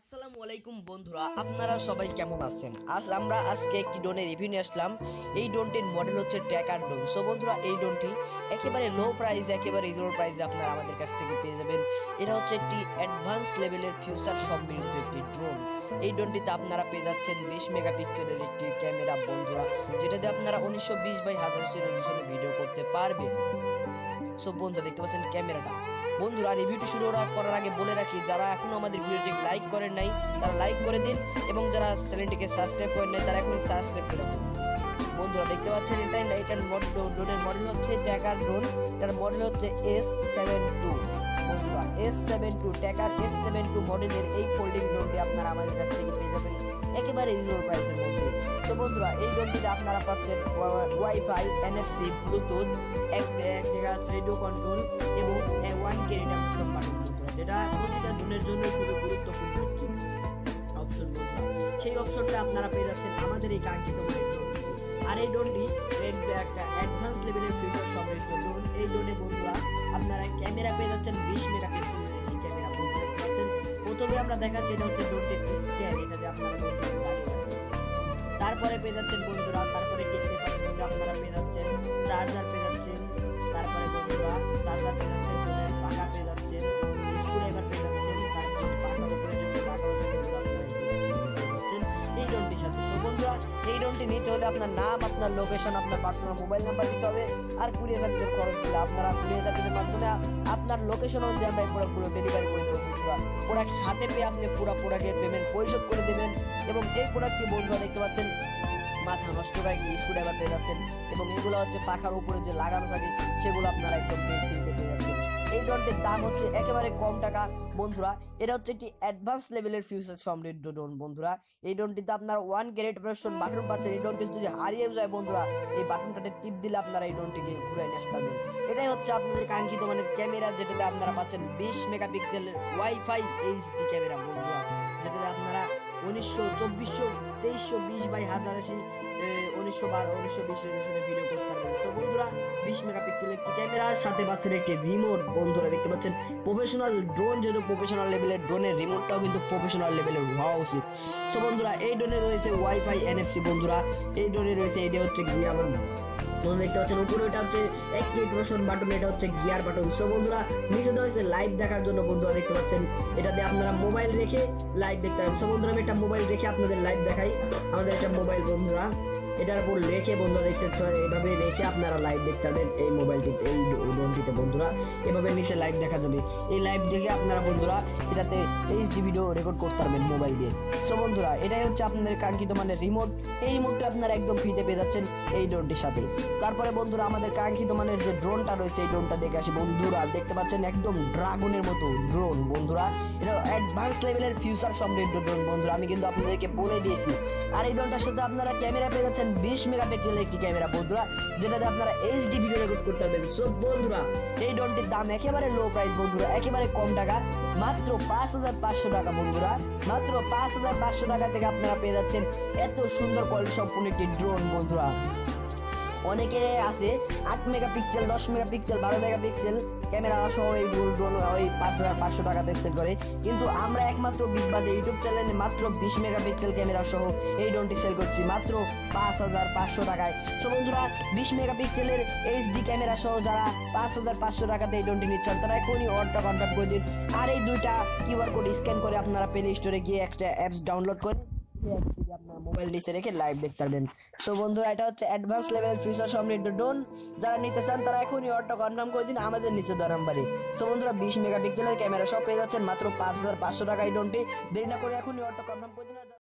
আসসালামু আলাইকুম বন্ধুরা, আপনারা সবাই কেমন আছেন? আমরা আজকে একটি ড্রোনের রিভিউ নিয়ে আসলাম। এই ড্রোনটির মডেল হচ্ছে ট্র্যাকার ড্রোন। সো বন্ধুরা, এই ড্রোনটি একেবারে লো প্রাইস, একেবারে রিজনেবল প্রাইসে আপনারা আমাদের কাছ থেকে পেয়ে যাবেন। এটা হচ্ছে একটি অ্যাডভান্স লেভেলের ফিউচার সমৃদ্ধ একটি ড্রোন। এই ড্রোনটিতে আপনারা পেয়ে যাচ্ছেন 20 মেগাপিক্সেলের একটি ক্যামেরা বন্ধুরা, যেটাতে আপনারা 1920x1000 রেজোলিউশনে ভিডিও করতে পারবেন। সো বন্ধুরা, দেখতে পাচ্ছেন ক্যামেরাটা। বন্ধুরা, রিভিউটি শুরু করার আগে বলে রাখি, যারা এখনো আমাদের ভিডিওটি লাইক করেন নাই তারা লাইক করে দিন, এবং যারা চ্যানেলটিকে সাবস্ক্রাইব করেন নাই তারা এখনই সাবস্ক্রাইব করে দিন। বন্ধুরা, দেখতে পাচ্ছেন এটার ড্রোনের মডেল হচ্ছে ট্র্যাকার ড্রোন। এটার মডেল হচ্ছে S72। বন্ধুরা, S72 ট্র্যাকার S72 মডেলের এই ফোল্ডিং ড্রোনটি আপনারা আমাদের কাছ থেকে পেয়ে যাবেন একেবারে রিজনেবল প্রাইসের মধ্যে। তো বন্ধুরা, এই ড্রোনটিতে আপনারা পাচ্ছেন ওয়াইফাই, এনএফসি, ব্লুটুথ, এক রেডিও কন্ট্রোল এবং 1K রিডাকশন বাটন বন্ধুরা, যেটা প্রতিটা ড্রোনের জন্য খুবই গুরুত্বপূর্ণ একটি অপশন বন্ধুরা। সেই অপশনটা আপনারা পেয়ে যাচ্ছেন আমাদের এই কাঙ্ক্ষিত ড্রোনটিতে। আর এই ড্রোনটি একটা অ্যাডভান্স লেভেলের ফিচার সমৃদ্ধ ড্রোন। এই ড্রোনে বন্ধুরা আপনারা ক্যামেরা পেয়ে যাচ্ছেন 20 মেগাপিক্সেলের একটি ক্যামেরা বন্ধুরা। প্রথমে আমরা দেখাচ্ছি এটা হচ্ছে ড্রোনটির স্ক্যান, এটাতে আপনারা তারপরে পেয়ে যাচ্ছেন বন্ধুরা, তারপরে দেখতে পাচ্ছেন আপনারা পেয়ে যাচ্ছেন চার্জার পেয়ে যাচ্ছেন, তারপরে বন্ধুরা চার্জার পেয়ে যাচ্ছেন, ড্রোনের পাখা পেয়ে যাচ্ছেন, স্ক্রুড্রাইভার পেয়ে যাচ্ছেন, তারপরে পাখার উপরে যে পাখার উপরে এই ড্রোনটির সাথে। সো বন্ধুরা, এই ড্রোনটি নিতে হলে আপনার নাম, আপনার লোকেশন, আপনার পার্সোনাল মোবাইল নাম্বার দিতে হবে। আর 20,000 খরচ দিলে আপনারা 20,000 মাধ্যমে আপনার লোকেশন অনুযায়ী আমরা এই প্রোডাক্টগুলো ডেলিভারি করে দেবো বন্ধুরা। প্রোডাক্ট হাতে পেয়ে আপনি পুরো প্রোডাক্টের পেমেন্ট পরিশোধ করে দেবেন। এবং এই প্রোডাক্টটি বন্ধুরা দেখতে পাচ্ছেন মাথা নষ্ট করে স্ক্রুড্রাইভার পেয়ে যাচ্ছেন, এবং এগুলো হচ্ছে পাখার উপরে যে লাগানো থাকে সেগুলো আপনারা একদম ফ্রিতে পেয়ে যাচ্ছেন। এই ড্রোনটির দাম হচ্ছে একেবারে কম টাকা বন্ধুরা। এটা হচ্ছে একটি অ্যাডভান্স লেভেলের ফিউচার সমৃদ্ধ ড্রোন বন্ধুরা। এই ড্রোনটিতে আপনার 1K রেডিয়েশন বাটন পাচ্ছেন। এই ড্রোনটি যদি হারিয়ে যায় বন্ধুরা, এই বাটনটাতে টিপ দিলে আপনারা এই ড্রোনটিকে ঘুরে নিয়ে আসতে পারবেন। এটাই হচ্ছে আপনাদের কাঙ্ক্ষিত মানের ক্যামেরা, যেটাতে আপনারা পাচ্ছেন 20 মেগাপিক্সেলের ওয়াইফাই এইচডি ক্যামেরা বন্ধুরা, যেটাতে আপনারা 1900, 2400, 2320x1080, 1912, 1920 রেজোলিউশনে ভিডিও করতে পারবেন। তো বন্ধুরা, 20 মেগাপিক্সেলের একটি ক্যামেরার সাথে পাচ্ছেন একটি রিমোট বন্ধুরা। দেখতে পাচ্ছেন প্রফেশনাল ড্রোন, যেহেতু প্রফেশনাল লেভেলের ড্রোনের রিমোটটাও কিন্তু প্রফেশনাল লেভেলের হওয়া উচিত। তো বন্ধুরা, এই ড্রোনে রয়েছে ওয়াইফাই, এনএফসি বন্ধুরা। এই ড্রোনে রয়েছে, এটা হচ্ছে গিয়ার বাটন। দেখতে পাচ্ছেন উপরে এটা হচ্ছে অ্যাক্টিভেশন বাটন, এটা হচ্ছে গিয়ার বাটন। সো বন্ধুরা, নিচে দেওয়া হয়েছে লাইভ দেখার জন্য বন্ধুরা। দেখতে পাচ্ছেন এটাতে আপনারা মোবাইল রেখে লাইভ দেখতে পারেন। সো বন্ধুরা, আমি একটা মোবাইল রেখে আপনাদের লাইভ দেখাই। আমাদের একটা মোবাইল বন্ধুরা, এটার উপর রেখে বন্ধুরা দেখতে এভাবে রেখে আপনারা লাইভ দেখতে পাবেন এই মোবাইলটি, এই ড্রোনটিতে বন্ধুরা। এভাবে নিচে লাইভ দেখা যাবে। এই লাইভ দেখে আপনারা বন্ধুরা এটাতে এইচডি ভিডিও রেকর্ড করতে পারবেন মোবাইল দিয়ে। সো বন্ধুরা, এটাই হচ্ছে আপনাদের কাঙ্ক্ষিত মানের রিমোট। এই রিমোটটা আপনারা একদম ফ্রিতে পেয়ে যাচ্ছেন এই ড্রোনটির সাথে। তারপরে বন্ধুরা, আমাদের কাঙ্ক্ষিত মানের যে ড্রোনটা রয়েছে, এই ড্রোনটা দেখে আসি বন্ধুরা। দেখতে পাচ্ছেন একদম ড্রাগনের মতো ড্রোন বন্ধুরা। এটা অ্যাডভান্স লেভেলের ফিউচার সমৃদ্ধ ড্রোন বন্ধুরা, আমি কিন্তু আপনাদেরকে বলে দিয়েছি। আর এই ড্রোনটার সাথে আপনারা ক্যামেরা পেয়ে যাচ্ছেন 20 মেগাপিক্সেলের একটি ক্যামেরা বন্ধুরা, যেটাতে আপনারা এইচডি ভিডিও রেকর্ড করতে পারবেন। সো বন্ধুরা, এই ড্রোনটির দাম একেবারে লো প্রাইস বন্ধুরা, একেবারে কম টাকা, মাত্র 5500 টাকা বন্ধুরা। মাত্র 5500 টাকা থেকে আপনারা পেয়ে যাচ্ছেন এত সুন্দর কোয়ালিটি সম্পূর্ণ একটি ড্রোন বন্ধুরা। অনেকে আছে 8 মেগাপিক্সেল, 10 মেগাপিক্সেল, 12 মেগাপিক্সেল ক্যামেরা সহ এই ড্রোন ওই 5500 টাকাতে সেল করে, কিন্তু আমরা একমাত্র বিগবাজে ইউটিউব চ্যানেলে মাত্র 20 মেগাপিক্সেল ক্যামেরা সহ এই ড্রোনটি সেল করছি মাত্র 5500 টাকায়। তো বন্ধুরা, 20 মেগাপিক্সেলের এইচডি ক্যামেরা সহ যারা 5500 টাকাতে এই ড্রোনটি নিচ্ছেন, তারা এখনই অর্ডার কন্ট্যাক্ট করে দিন। আর এই দুইটা কিউআর কোড স্ক্যান করে আপনারা প্লে স্টোরে গিয়ে একটা অ্যাপস ডাউনলোড করে আপনার মোবাইল নিচে রেখে লাইভ দেখতে পারবেন। সো বন্ধুরা, এটা হচ্ছে অ্যাডভান্স লেভেল ফিচার সমৃদ্ধ ড্রোন। যারা নিতে চান তারা এখনই অর্ডার কনফার্ম করে দিন আমাদের নিচে দেওয়া নাম্বারে। সো বন্ধুরা, 20 মেগাপিক্সেলের ক্যামেরা সব পেয়ে যাচ্ছেন মাত্র 5500 টাকা এই ড্রোনটি। দেরি না করে এখনই অর্ডার কনফার্ম করে দিন।